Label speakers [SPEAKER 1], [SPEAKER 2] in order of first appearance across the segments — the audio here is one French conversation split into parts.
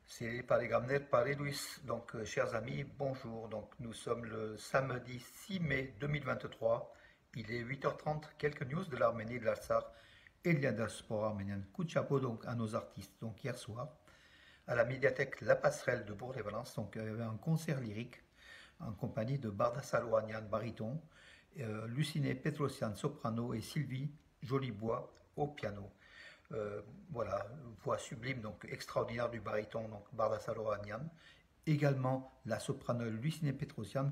[SPEAKER 1] C'est Paris Gramner, Paris Louis. Donc, chers amis, bonjour. Donc, nous sommes le samedi 6 mai 2023. Il est 8h30. Quelques news de l'Arménie et de l'Artsakh et de la diaspora arménienne. Coup de chapeau donc à nos artistes. Donc, hier soir, à la médiathèque La Passerelle de Bourg-les-Valences, donc, il y avait un concert lyrique en compagnie de Bardas Salouanian, baryton, Luciné Petrosian, soprano et Sylvie Jolibois au piano. Euh, voilà, voix sublime, donc extraordinaire du baryton, donc Bardas Salouanian. Également la soprano Luciné Petrosian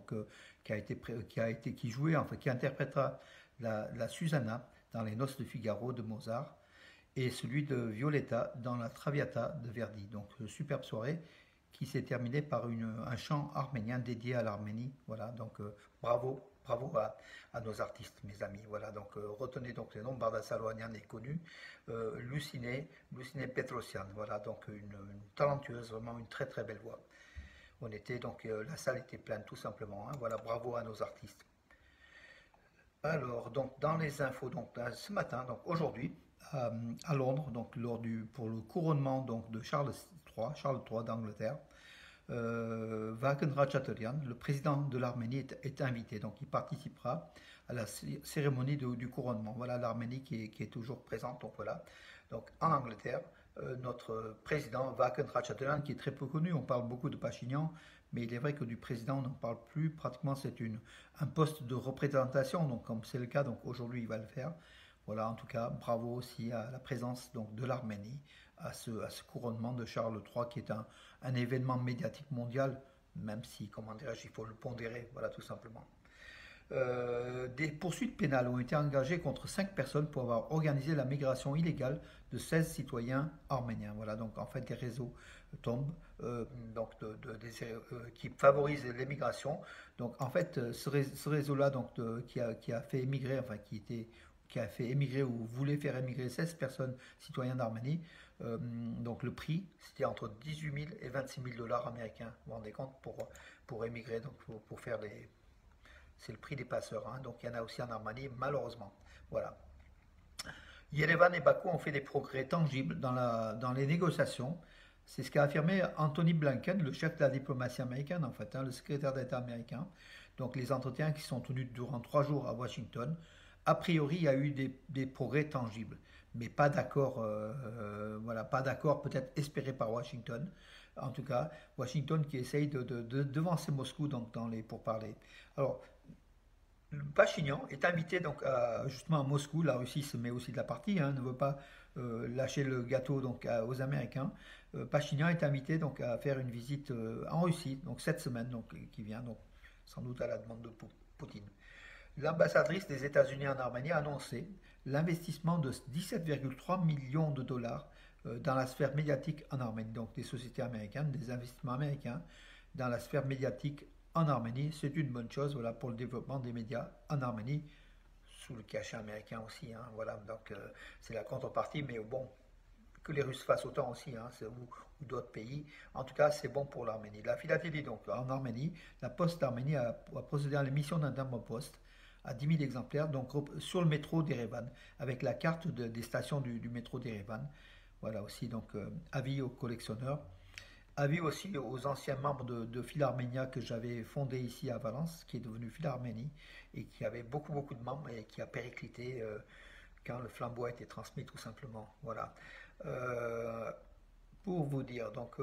[SPEAKER 1] qui jouait, enfin qui interprétera la Susanna dans les Noces de Figaro de Mozart et celui de Violetta dans la Traviata de Verdi. Donc superbe soirée qui s'est terminée par un chant arménien dédié à l'Arménie. Voilà, donc bravo, bravo à nos artistes, mes amis. Voilà, donc retenez donc les noms. Bardas Salouanian est connu, Luciné Petrosian. Voilà, donc une talentueuse, vraiment une très très belle voix. On était donc la salle était pleine tout simplement. Hein. Voilà, bravo à nos artistes. Alors, donc, dans les infos, donc, ce matin, donc aujourd'hui, à Londres, donc, pour le couronnement donc, de Charles III d'Angleterre, Vakhen Ratchaturian, le président de l'Arménie, est invité. Donc, il participera à la cérémonie du couronnement. Voilà l'Arménie qui est toujours présente. Donc, voilà. Donc, en Angleterre, notre président Vakhen Ratchaturian, qui est très peu connu, on parle beaucoup de Pachinian, mais il est vrai que du président, on n'en parle plus. Pratiquement, c'est un poste de représentation. Donc, comme c'est le cas, donc aujourd'hui, il va le faire. Voilà, en tout cas, bravo aussi à la présence donc, de l'Arménie à ce couronnement de Charles III, qui est un événement médiatique mondial, même si, comment dirais-je, il faut le pondérer, voilà, tout simplement. Des poursuites pénales ont été engagées contre 5 personnes pour avoir organisé la migration illégale de 16 citoyens arméniens. Voilà, donc en fait, des réseaux tombent donc qui favorisent l'émigration. Donc en fait, ce réseau-là donc, qui a fait émigrer, enfin qui a fait émigrer ou voulait faire émigrer 16 personnes citoyens d'Arménie. Donc le prix, c'était entre 18 000 et 26 000 dollars américains. Vous vous rendez compte pour émigrer, donc pour faire les. C'est le prix des passeurs. Hein. Donc il y en a aussi en Arménie, malheureusement. Voilà. Yerevan et Bakou ont fait des progrès tangibles dans les négociations. C'est ce qu'a affirmé Anthony Blinken, le chef de la diplomatie américaine, en fait, hein, le secrétaire d'État américain. Donc les entretiens qui sont tenus durant 3 jours à Washington. A priori, il y a eu des progrès tangibles, mais pas d'accord, voilà, pas d'accord peut-être espéré par Washington. En tout cas, Washington qui essaye de devancer Moscou donc, dans les pourparlers. Alors, Pachinian est invité donc justement à Moscou. La Russie se met aussi de la partie, hein, ne veut pas lâcher le gâteau donc aux Américains. Pachinian est invité donc à faire une visite en Russie, donc cette semaine donc qui vient donc sans doute à la demande de Poutine. L'ambassadrice des États-Unis en Arménie a annoncé l'investissement de 17,3 millions de dollars dans la sphère médiatique en Arménie, donc des sociétés américaines, des investissements américains dans la sphère médiatique en Arménie. C'est une bonne chose, voilà, pour le développement des médias en Arménie, sous le cachet américain aussi. Hein, voilà, donc c'est la contrepartie, mais bon, que les Russes fassent autant aussi, hein, ou d'autres pays. En tout cas, c'est bon pour l'Arménie. La philatélie, donc, en Arménie, la Poste d'Arménie a procédé à l'émission d'un timbre-poste à 10 000 exemplaires, donc sur le métro d'Erevan, avec la carte des stations du métro d'Erevan. Voilà aussi, donc, avis aux collectionneurs. Avis aussi aux anciens membres de Philharmonia que j'avais fondé ici à Valence, qui est devenu Philharmonie, et qui avait beaucoup, beaucoup de membres et qui a périclité quand le flambeau a été transmis, tout simplement. Voilà. Euh, pour vous dire, donc,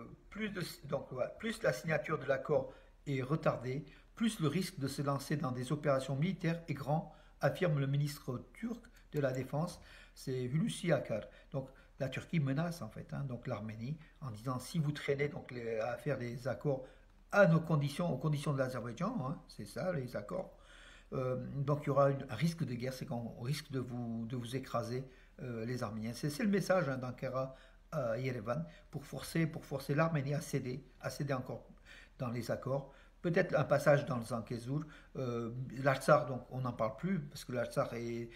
[SPEAKER 1] voilà, plus la signature de l'accord est retardée, plus le risque de se lancer dans des opérations militaires est grand, affirme le ministre turc de la Défense, c'est Hulusi Akar. Donc la Turquie menace en fait, hein, donc l'Arménie, en disant si vous traînez donc à faire des accords à nos conditions, aux conditions de l'Azerbaïdjan, hein, c'est ça les accords. Donc il y aura un risque de guerre, c'est qu'on risque de vous écraser les Arméniens. C'est le message hein, d'Ankara à Yerevan pour forcer l'Arménie à céder encore dans les accords. Peut-être un passage dans le Zankezur. L'Artsar, donc on n'en parle plus, parce que l'Artsar et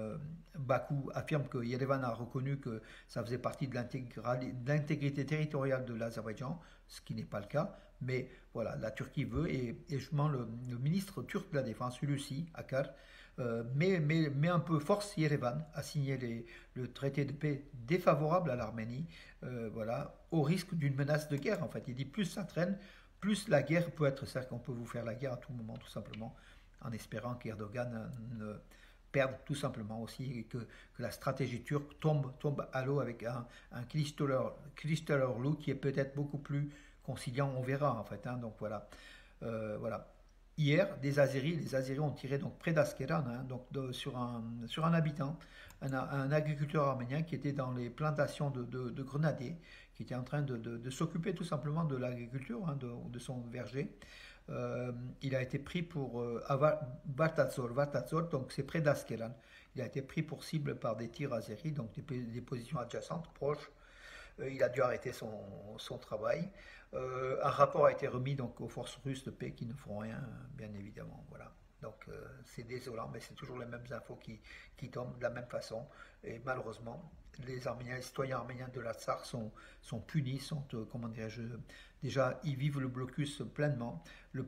[SPEAKER 1] Bakou affirment que Yerevan a reconnu que ça faisait partie de l'intégrité territoriale de l'Azerbaïdjan, ce qui n'est pas le cas. Mais voilà, la Turquie veut, et justement le ministre turc de la Défense, Hulusi Akar, mais un peu force Yerevan à signer le traité de paix défavorable à l'Arménie, voilà, au risque d'une menace de guerre. En fait, il dit plus ça traîne, plus la guerre peut être, c'est-à-dire qu'on peut vous faire la guerre à tout moment, tout simplement, en espérant qu'Erdogan ne perde tout simplement aussi et que la stratégie turque tombe à l'eau avec un Kılıçdaroğlu qui est peut-être beaucoup plus conciliant, on verra en fait. Hein, donc voilà. Voilà. Hier, les Azéris ont tiré donc près d'Askeran, hein, donc sur un habitant, un agriculteur arménien qui était dans les plantations de grenadiers, qui était en train de s'occuper tout simplement de l'agriculture, hein, de son verger. Il a été pris pour Vartazor, donc c'est près d'Askeran. Il a été pris pour cible par des tirs azéris, donc des positions adjacentes, proches. Il a dû arrêter son travail. Un rapport a été remis donc aux forces russes de paix qui ne feront rien, bien évidemment. Voilà. Donc c'est désolant, mais c'est toujours les mêmes infos qui tombent de la même façon. Et malheureusement, les citoyens arméniens de l'Artsakh sont punis, comment dirais-je, déjà ils vivent le blocus pleinement.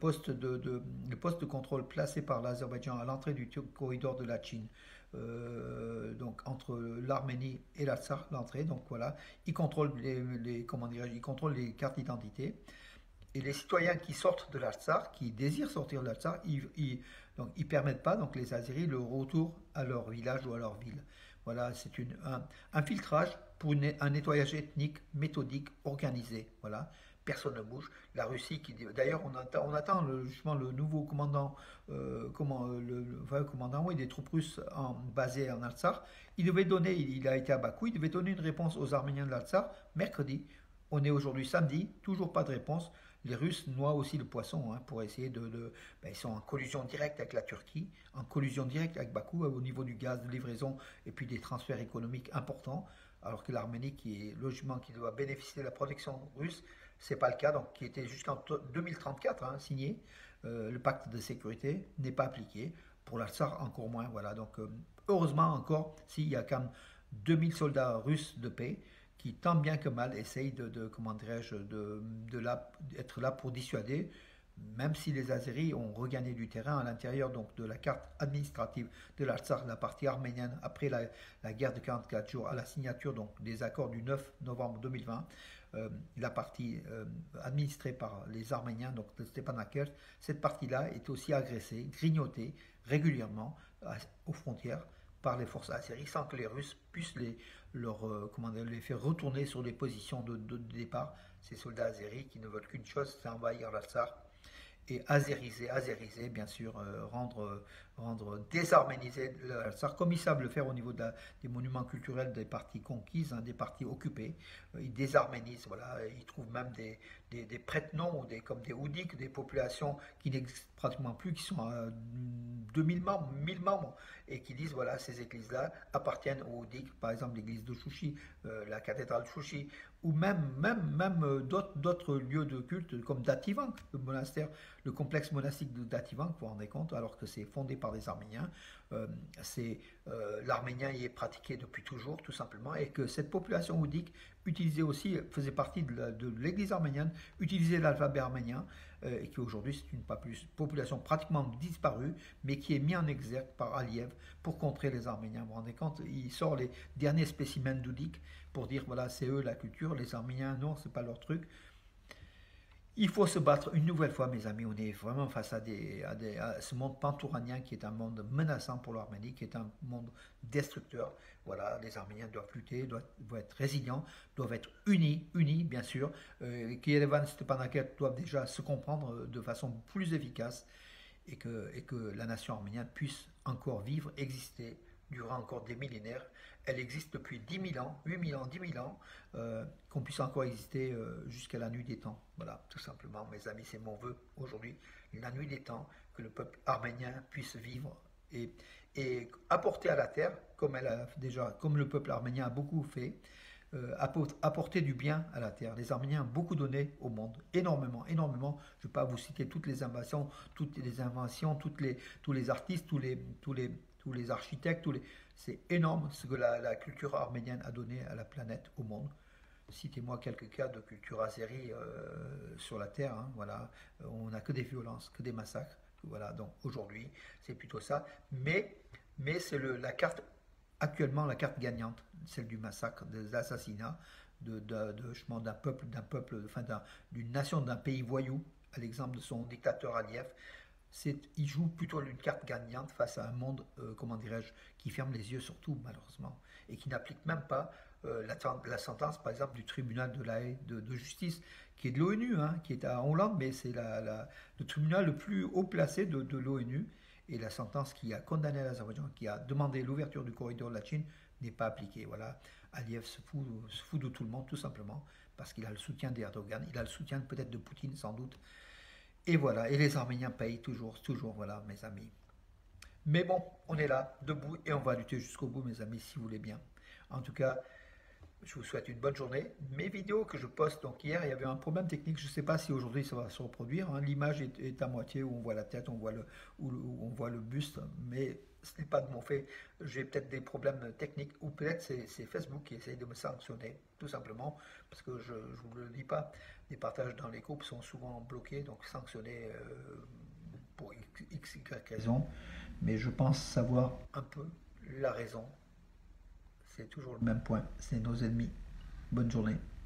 [SPEAKER 1] Le poste de contrôle placé par l'Azerbaïdjan à l'entrée du corridor de la Chine, donc entre l'Arménie et l'Artsakh, l'entrée, donc voilà, ils contrôlent comment dirais-je, ils contrôlent les cartes d'identité. Et les citoyens qui sortent de l'Artsakh, qui désirent sortir de l'Artsakh, donc ils permettent pas donc les Azéris le retour à leur village ou à leur ville. Voilà, c'est un filtrage pour un nettoyage ethnique méthodique, organisé. Voilà, personne ne bouge. La Russie, d'ailleurs, on attend justement le nouveau commandant, le commandant, oui, des troupes russes basées en Artsakh. Il a été à Bakou, il devait donner une réponse aux Arméniens de l'Artsakh mercredi. On est aujourd'hui samedi, toujours pas de réponse. Les Russes noient aussi le poisson, hein, pour essayer ils sont en collusion directe avec la Turquie, en collusion directe avec Bakou au niveau du gaz de livraison et puis des transferts économiques importants, alors que l'Arménie, qui doit bénéficier de la protection russe, c'est pas le cas, donc qui était jusqu'en 2034 hein, signé, le pacte de sécurité n'est pas appliqué. Pour l'Artsakh, encore moins. Voilà, donc heureusement encore, s'il y a quand même 2000 soldats russes de paix qui tant bien que mal essayent comment dirais-je, d'être là pour dissuader, même si les Azéris ont regagné du terrain à l'intérieur donc de la carte administrative de l'Artsakh, la partie arménienne, après la guerre de 44 jours, à la signature donc, des accords du 9 novembre 2020, la partie administrée par les Arméniens, donc de Stepanakert, cette partie-là est aussi agressée, grignotée régulièrement aux frontières par les forces azéries sans que les Russes puissent les faire retourner sur les positions de départ. Ces soldats azéris qui ne veulent qu'une chose, c'est envahir l'Artsakh et azériser bien sûr, désarméniser l'Artsakh, comme ils savent le faire au niveau des monuments culturels des parties conquises, hein, des parties occupées. Ils désarménisent, voilà, ils trouvent même des prête-noms, comme des oudiks, des populations qui n'existent pratiquement plus, qui sont à 2000 membres, 1000 membres, et qui disent, voilà, ces églises-là appartiennent aux oudiks, par exemple l'église de Chouchi, la cathédrale de Chouchi, ou même d'autres lieux de culte comme Dativan, le monastère, le complexe monastique de Dativan, vous vous rendez compte, alors que c'est fondé par des Arméniens. L'arménien y est pratiqué depuis toujours, tout simplement, et que cette population oudique faisait partie de l'église arménienne, utilisait l'alphabet arménien, et qui aujourd'hui c'est une population pratiquement disparue, mais qui est mise en exergue par Aliyev pour contrer les Arméniens. Vous vous rendez compte, il sort les derniers spécimens d'oudiques pour dire voilà, c'est eux la culture, les Arméniens, non, c'est pas leur truc. Il faut se battre une nouvelle fois, mes amis. On est vraiment face à ce monde pantouranien qui est un monde menaçant pour l'Arménie, qui est un monde destructeur. Voilà, les Arméniens doivent lutter, doivent être résilients, doivent être unis, bien sûr. Yerevan et Stepanakert doivent déjà se comprendre de façon plus efficace et que la nation arménienne puisse encore vivre, exister durant encore des millénaires. Elle existe depuis 10 000 ans, 8 000 ans, 10 000 ans, qu'on puisse encore exister jusqu'à la nuit des temps. Voilà, tout simplement, mes amis, c'est mon vœu aujourd'hui, la nuit des temps, que le peuple arménien puisse vivre et apporter à la terre, comme le peuple arménien a beaucoup fait, apporter du bien à la terre. Les Arméniens ont beaucoup donné au monde, énormément, énormément. Je ne vais pas vous citer toutes les inventions, tous les artistes, tous les architectes, c'est énorme ce que la culture arménienne a donné à la planète, au monde. Citez-moi quelques cas de culture azérie sur la terre. Hein, voilà. On n'a que des violences, que des massacres, Voilà, donc aujourd'hui, c'est plutôt ça. Mais c'est la carte, actuellement, la carte gagnante, celle du massacre, des assassinats, justement, enfin, d'une nation, d'un pays voyou, à l'exemple de son dictateur Aliyev. Il joue plutôt une carte gagnante face à un monde, comment dirais-je, qui ferme les yeux sur tout, malheureusement, et qui n'applique même pas la sentence, par exemple, du tribunal de la Haye de justice, qui est de l'ONU, hein, qui est à Hollande, mais c'est le tribunal le plus haut placé de l'ONU, et la sentence qui a condamné l'Azerbaïdjan, qui a demandé l'ouverture du corridor de la Chine, n'est pas appliquée. Voilà, Aliyev se fout de tout le monde, tout simplement, parce qu'il a le soutien d'Erdogan, il a le soutien peut-être de Poutine, sans doute, et voilà, et les Arméniens payent toujours, toujours, voilà, mes amis. Mais bon, on est là, debout, et on va lutter jusqu'au bout, mes amis, si vous voulez bien. En tout cas, je vous souhaite une bonne journée. Mes vidéos que je poste, donc hier, il y avait un problème technique, je ne sais pas si aujourd'hui ça va se reproduire, hein. L'image est à moitié, où on voit la tête, où on voit le buste, mais ce n'est pas de mon fait. J'ai peut-être des problèmes techniques, ou peut-être c'est Facebook qui essaye de me sanctionner, tout simplement, parce que je ne vous le dis pas, les partages dans les groupes sont souvent bloqués, donc sanctionnés pour X, Y raison. Mais je pense savoir un peu la raison. C'est toujours le même point, c'est nos ennemis. Bonne journée.